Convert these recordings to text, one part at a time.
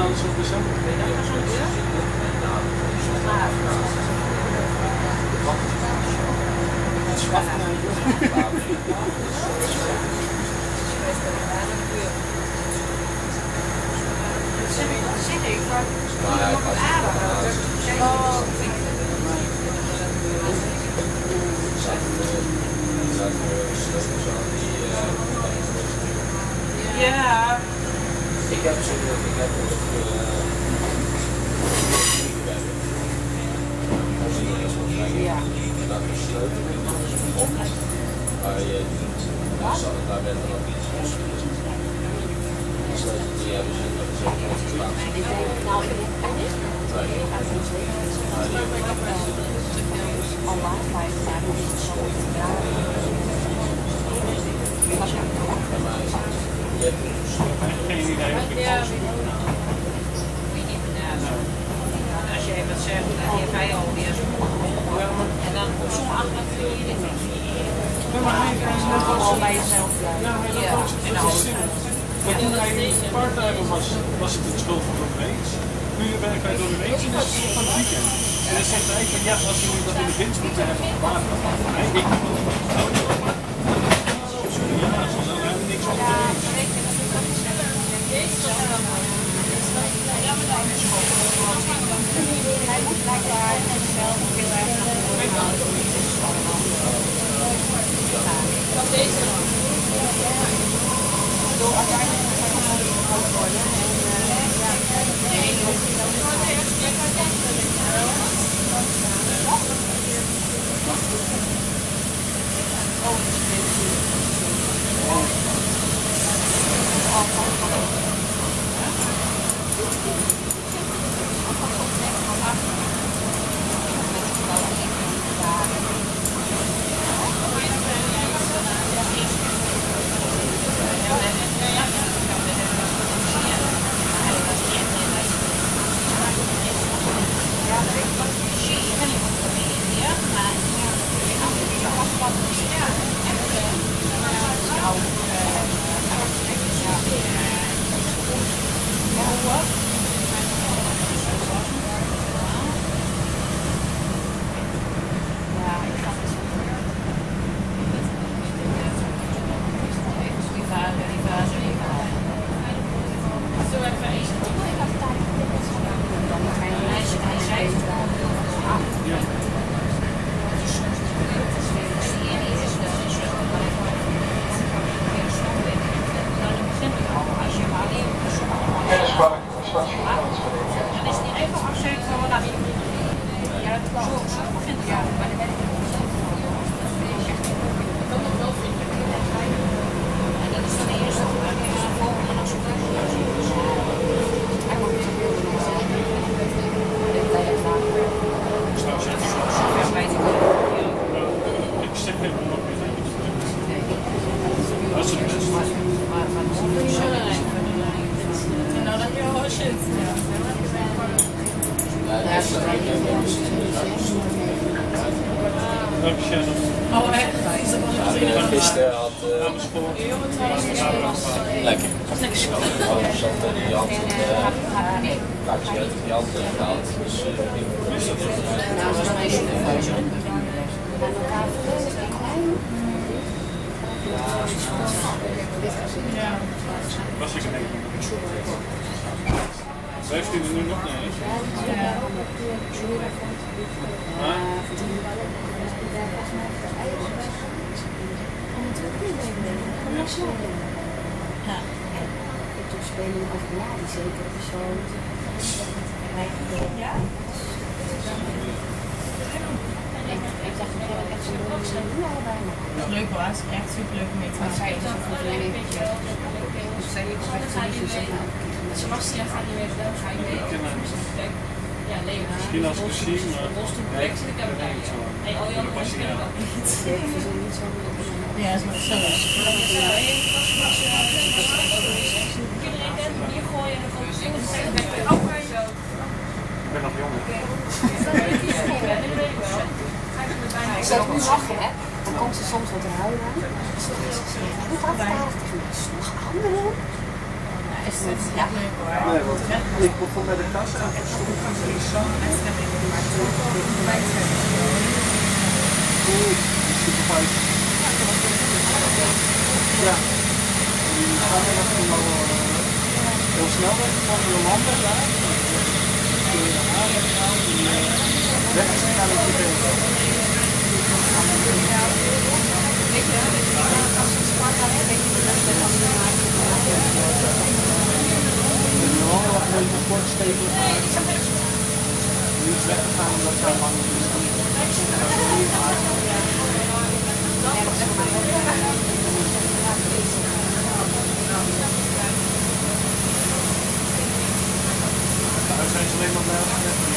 Ja. Ik heb ze ja. Dat is sleutel op. Maar je daar werd er nog iets van. Die sleutel die hebben ze dat is ook nog gestaan. Geen idee. Als jij wat zegt, dan heb jij alweer en dan op zo'n achtergrond je dit niet. Al bij jezelf blijven. Ja, en dan maar toen hij parttimer was het het schuld van de week. Nu werkt hij door de week en is het van het weekend. En dan zegt hij van ja, als jullie dat in de winst moeten hebben gemaakt, dan van mij. Ik ja, zoals dan hebben we niks op de week. Hij moet blijkbaar zelf heel erg van deze door uiteindelijk groot worden Gisteren had lekker. Die had een kaartje uit die hand gehaald. Dus was ik een beetje. Heeft u er nu nog niet? Ja. Toen spelen we over ja, die zekere persoon. Ja? Ik dacht dat we echt zo'n doen allebei. Leuk was, echt super leuk om mee te maken. Sebastian gaat niet meer verder, ga je mee. Ja, nee, misschien als gezien, maar ik heb het niet zo. dat was niet aan. Ja, dat is nog zo. Iedereen kent hier gooien en dan komt zingen te zeggen. Ik ben nog jong. Ik zou het nu lachen, hè? Dan komt ze soms wat te huilen. Hoe gaat het eigenlijk? Is nog anderen? Is het? Ja. Nee, want ik begon met de kast en toen stond ik aan die zang. Ja. En die zang was toen al heel snel weg van de landen daar. Toen je de haren gedaan, die weg is naar de tv. Een beetje kortstekel gemaakt. Niet weggegaan omdat het lang is. Daar zijn ze alleen maar blij als je net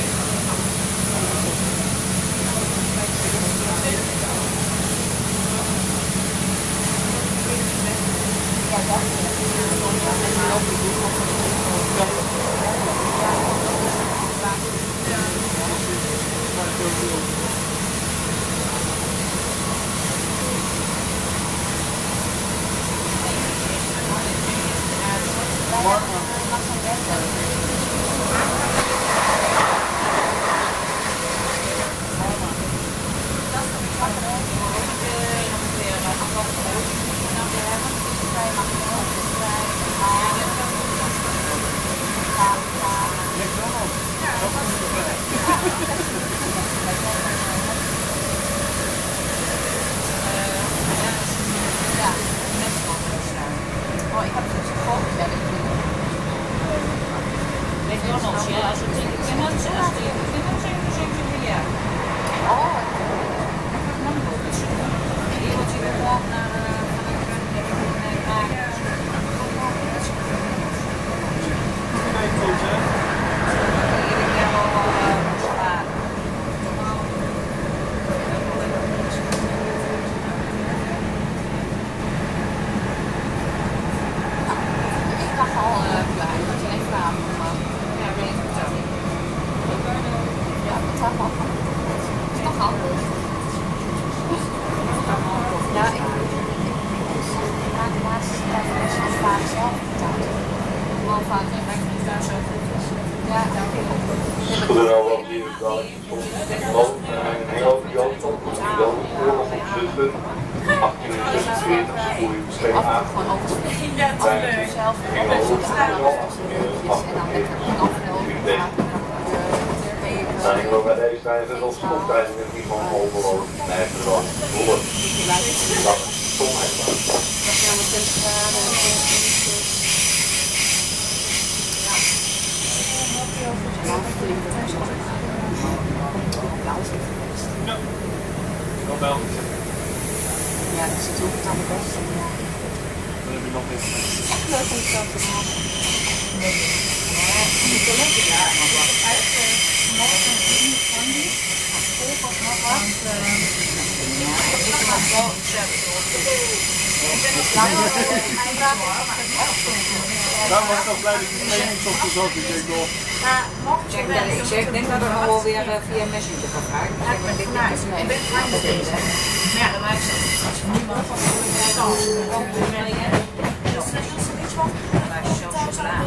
Ik denk dat we nog wel weer via Messenger gaan vragen. Ik ben dit naar huis. Ik ben het met deze. Ja, dat maakt zo. Als je niet mag van de kans, dan kun je dat is niets van. Dan maak je zo slaan.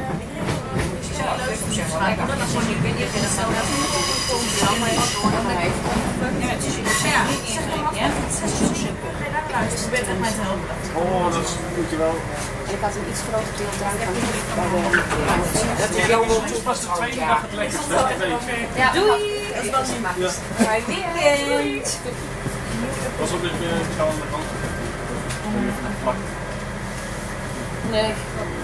Zo, ik vind het wel lekker. Ik ben niet in het zelf. Ja, zeg maar wat. Ik ben echt met helpen. Oh, dat moet je wel. Ik had een iets groter drank aan Het was de tweede dag het lekkerste. Ja, doei! Ja. Fijn weekend! Pas op dat je het aan de kant. Nee.